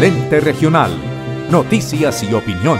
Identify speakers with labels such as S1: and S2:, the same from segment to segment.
S1: El Ente Regional. Noticias y opinión.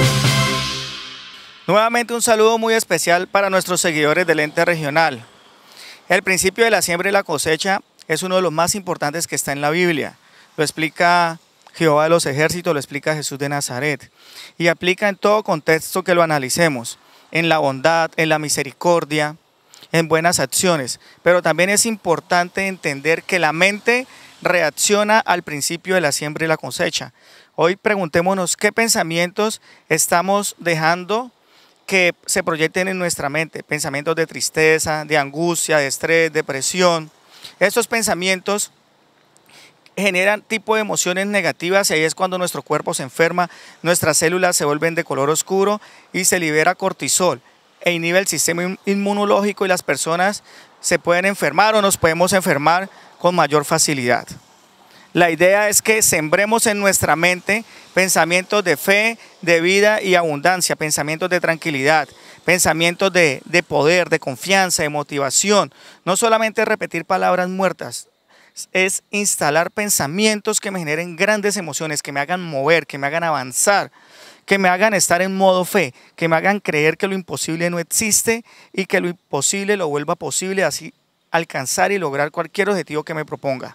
S2: Nuevamente un saludo muy especial para nuestros seguidores del Ente Regional. El principio de la siembra y la cosecha es uno de los más importantes que está en la Biblia. Lo explica Jehová de los ejércitos, lo explica Jesús de Nazaret. Y aplica en todo contexto que lo analicemos, en la bondad, en la misericordia, en buenas acciones. Pero también es importante entender que la mente reacciona al principio de la siembra y la cosecha. Hoy preguntémonos qué pensamientos estamos dejando que se proyecten en nuestra mente. Pensamientos de tristeza, de angustia, de estrés, depresión. Estos pensamientos generan tipo de emociones negativas y ahí es cuando nuestro cuerpo se enferma, nuestras células se vuelven de color oscuro y se libera cortisol e inhibe el sistema inmunológico y las personas se pueden enfermar o nos podemos enfermar con mayor facilidad. La idea es que sembremos en nuestra mente pensamientos de fe, de vida y abundancia, pensamientos de tranquilidad, pensamientos de poder, de confianza, de motivación. No solamente repetir palabras muertas, es instalar pensamientos que me generen grandes emociones, que me hagan mover, que me hagan avanzar, que me hagan estar en modo fe, que me hagan creer que lo imposible no existe y que lo imposible lo vuelva posible, así alcanzar y lograr cualquier objetivo que me proponga.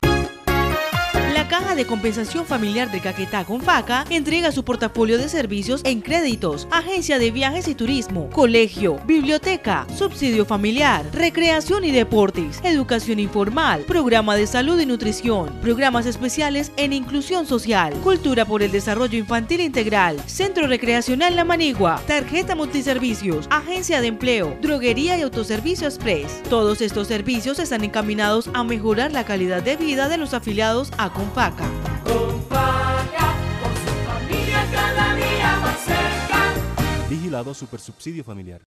S3: La Caja de Compensación Familiar de Caquetá, Confaca, entrega su portafolio de servicios en créditos, agencia de viajes y turismo, colegio, biblioteca, subsidio familiar, recreación y deportes, educación informal, programa de salud y nutrición, programas especiales en inclusión social, cultura por el desarrollo infantil integral, centro recreacional La Manigua, tarjeta multiservicios, agencia de empleo, droguería y autoservicio express. Todos estos servicios están encaminados a mejorar la calidad de vida de los afiliados a Confaca.
S4: Confaca, con su familia cada día más cerca.
S5: Vigilado Supersubsidio Familiar.